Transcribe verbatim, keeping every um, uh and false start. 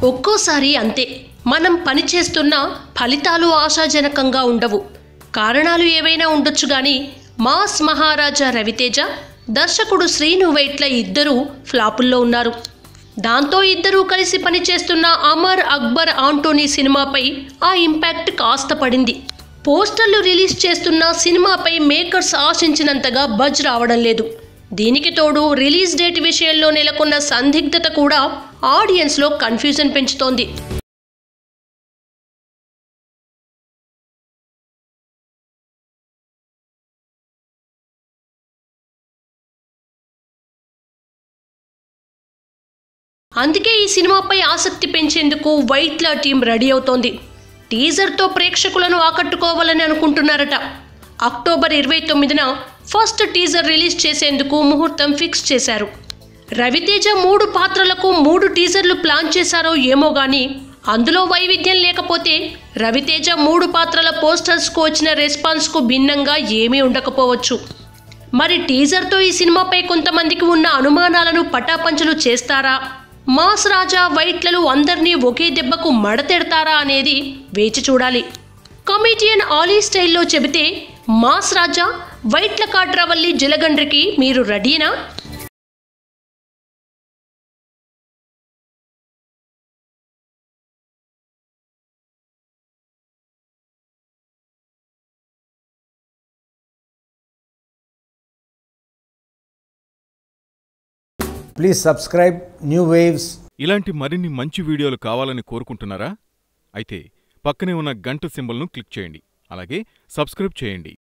ఒక్కోసారి అంతే, మనం పని చేస్తున్న ఫలితాలు ఆశాజనకంగా ఉండవు. కారణాలు ఏవైనా ఉండొచ్చు కానీ మాస్ మహారాజా రవితేజ, దర్శకుడు శ్రీను వైట్ల ఇద్దరూ ఫ్లాపుల్లో ఉన్నారు. దాంతో ఇద్దరూ కలిసి పనిచేస్తున్న అమర్ అక్బర్ ఆంటోనీ సినిమాపై ఆ ఇంపాక్ట్ కాస్త పడింది. పోస్టర్లు రిలీజ్ చేస్తున్న సినిమాపై మేకర్స్ ఆశించినంతగా బజ్ రావడం లేదు. దీనికి తోడు రిలీజ్ డేట్ విషయంలో నెలకొన్న సందిగ్ధత కూడా ఆడియన్స్లో కన్ఫ్యూజన్ పెంచుతోంది. అందుకే ఈ సినిమాపై ఆసక్తి పెంచేందుకు వైట్ల టీం రెడీ అవుతోంది. టీజర్తో ప్రేక్షకులను ఆకట్టుకోవాలని అనుకుంటున్నారట. అక్టోబర్ ఇరవై తొమ్మిదిన ఫస్ట్ టీజర్ రిలీజ్ చేసేందుకు ముహూర్తం ఫిక్స్ చేశారు. రవితేజ మూడు పాత్రలకు మూడు టీజర్లు ప్లాన్ చేశారో ఏమో గానీ అందులో వైవిధ్యం లేకపోతే రవితేజ మూడు పాత్రల పోస్టర్స్కు వచ్చిన రెస్పాన్స్కు భిన్నంగా ఏమీ ఉండకపోవచ్చు. మరి టీజర్తో ఈ సినిమాపై కొంతమందికి ఉన్న అనుమానాలను పటాపంచలు చేస్తారా, మాస్ రాజా వైట్లలు అందరినీ ఒకే దెబ్బకు మడతెడతారా అనేది వేచి చూడాలి. కమెడియన్ ఆలీ స్టైల్లో చెబితే మాస్ రాజా వైట్ల కాట్రావల్లి జలగండ్రికి మీరు రెడీనా? Please subscribe New Waves. ఇలాంటి మరిన్ని మంచి వీడియోలు కావాలని కోరుకుంటున్నారా? అయితే పక్కనే ఉన్న గంట సింబల్ను క్లిక్ చేయండి. అలాగే సబ్స్క్రైబ్ చేయండి.